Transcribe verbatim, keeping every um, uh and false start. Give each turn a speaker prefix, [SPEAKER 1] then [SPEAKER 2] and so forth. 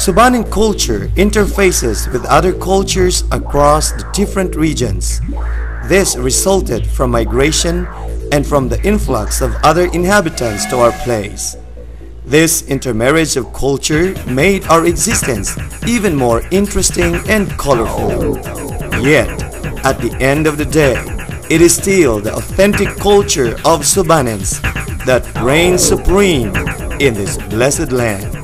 [SPEAKER 1] Subanen culture interfaces with other cultures across the different regions. This resulted from migration and from the influx of other inhabitants to our place. This intermarriage of culture made our existence even more interesting and colorful. Yet, at the end of the day, it is still the authentic culture of Subanens that reigns supreme in this blessed land.